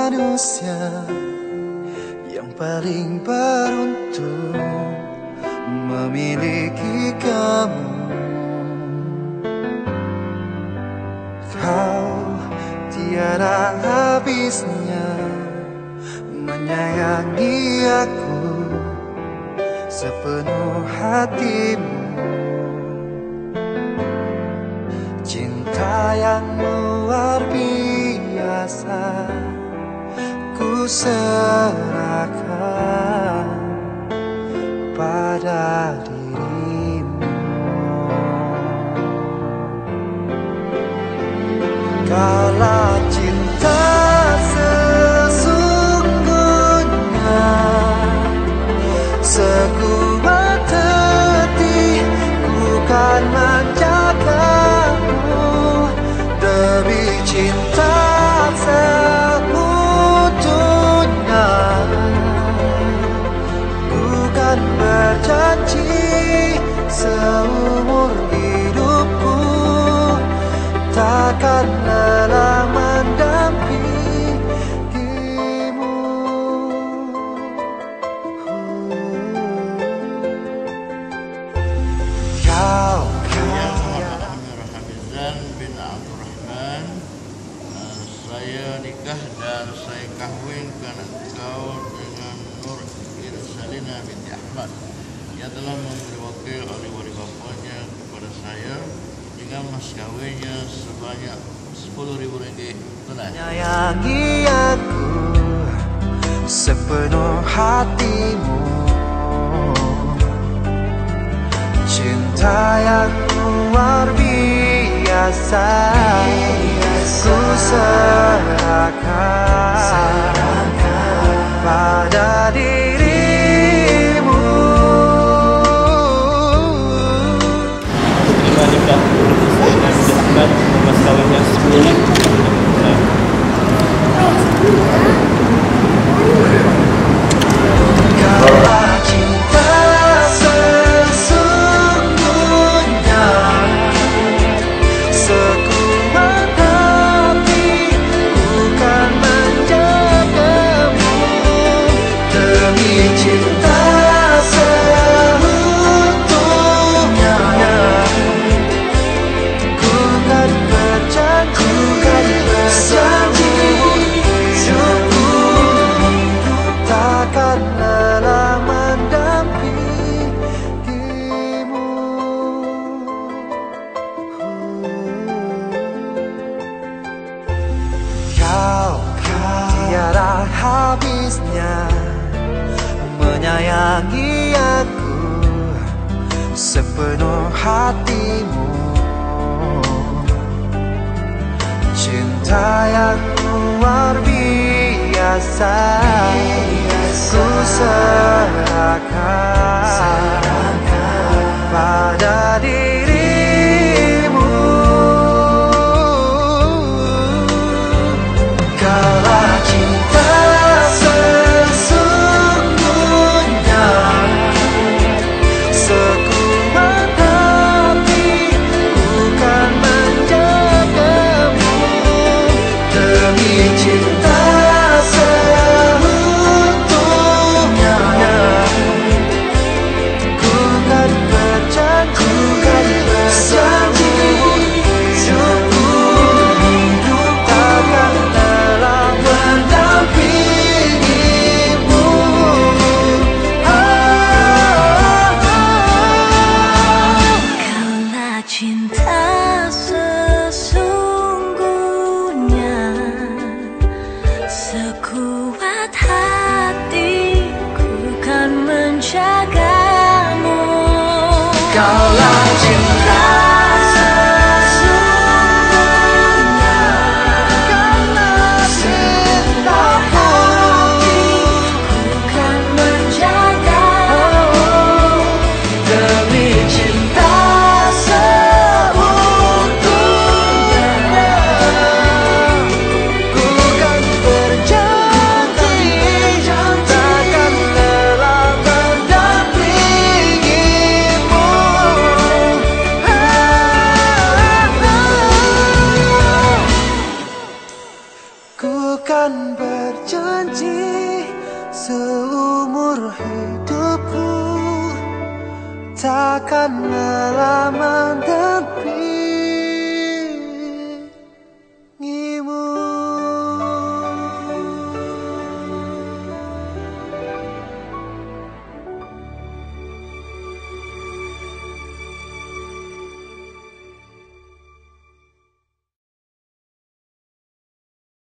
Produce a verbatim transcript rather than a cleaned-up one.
manusia yang paling beruntung memiliki kamu. Kau tiada habisnya menyayangi aku sepenuh hatimu. Cinta yang luar biasa ku serahkan pada dirimu. Kaulah cinta sesungguhnya, sekuat hati ku kan menjagamu. Demi cinta seutuhnya ku kan berjanji seumur hidupku takkan lelah mendampingimu. Kau bin Abdurrahman, uh, saya nikah dan saya kawinkan engkau dengan Nur Irsalina binti Ahmad yang telah memberi wakil oleh wali bapanya kepada saya dengan mas kawinnya sebanyak sepuluh ribu ringgit tunai. Menyayangi aku sepenuh hatimu, cinta yang luar biasa ku serahkan pada dirimu. Terima nikah Irsalina binti Ahmad mas kawinnya sepuluh ribu tunai. Kaulah cinta sesungguhnya, sekuat hati ku kan menjagamu. Demi cinta seutuhnya ku kan berjanji hidupku takkan lelah mendampingimu. Kau tiada habisnya menyayangi aku sepenuh hatimu, cinta yang luar biasa ku serahkan pada dirimu. Kaulah cinta sesungguhnya, sekuat hati ku kan menjagamu. Demi cinta seutuhnya ku kan berjanji seumur hidupku takkan lelah mendampingimu. Kaulah cinta sesungguhnya, sekuat hatiku kan menjagamu. Kaulah cinta sesungguhnya, kaulah cintaku Kan menjagamu. demi cinta seutuhnya ku kan berjanji takkan lelah mendampingimu. hidupku takkan lama